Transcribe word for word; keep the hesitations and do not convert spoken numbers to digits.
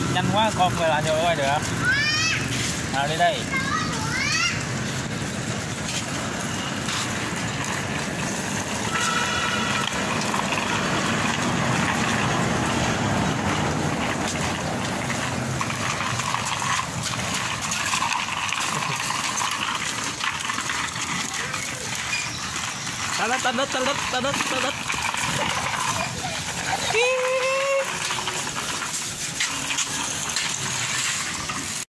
nhanh quá con phải làm vô quay được. Nào đi đây. Ta đất ta đất ta đất ta đất ta đất.